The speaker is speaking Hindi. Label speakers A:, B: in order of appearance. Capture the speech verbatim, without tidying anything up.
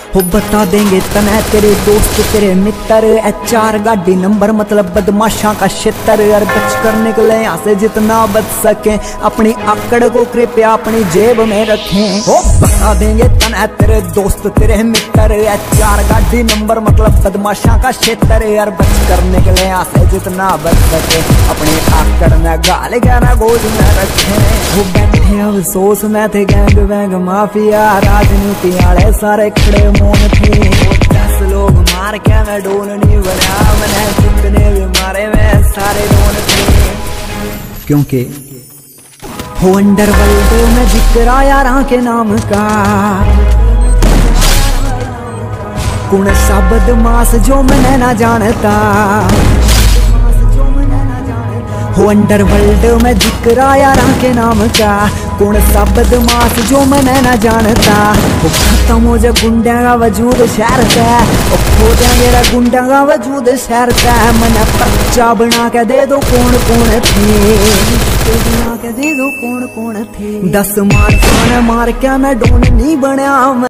A: हो बता देंगे तने तेरे दोस्त तेरे मित्र, एच आर गाड़ी नंबर मतलब बदमाशा का क्षेत्र। और बच कर निकले यहाँ से जितना बच सके, अपनी आकड़ को कृपया अपनी जेब में रखें। हो बता देंगे तने तेरे दोस्त तेरे मित्र, एच आर गाड़ी नंबर मतलब बदमाशा का क्षेत्र। और बच कर निकले यहाँ से जितना बच सके, अपनी आकड़ में गाल ग्यारह गोद में रखें। वो बैठे अफसोस में थे गैंग वैंग माफिया, राजनीति वाले सारे खड़े मौन थे। दस लोग मार के मैं डोन नहीं बना, मैंने जितने भी मारे में सारे डोन थे। क्योंकि हो अंडरवर्ल्ड में जिक्र आया राह के नाम का, कौन सा बदमाश जो मैंने ना जानता। हो अंडरवर्ल्ड में जिक्र आया राह के नाम का, कौन सा बदमाश जो मैंने ना जानता। वो खत्म हो जा गुंडा का वजूद शहर का, खो जाएगा गुंडा का वजूद शहर का। मैंने पर्चा बना के दे दो कौन कौन थे, बना के दे दो कौन कौन थे। दस मार मार के मैं डोन नहीं बना।